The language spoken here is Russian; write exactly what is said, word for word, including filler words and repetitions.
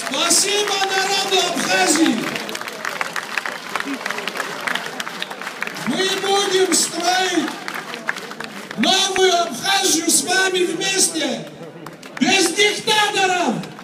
Спасибо народу Абхазии! Мы будем строить новую Абхазию с вами вместе, без диктаторов!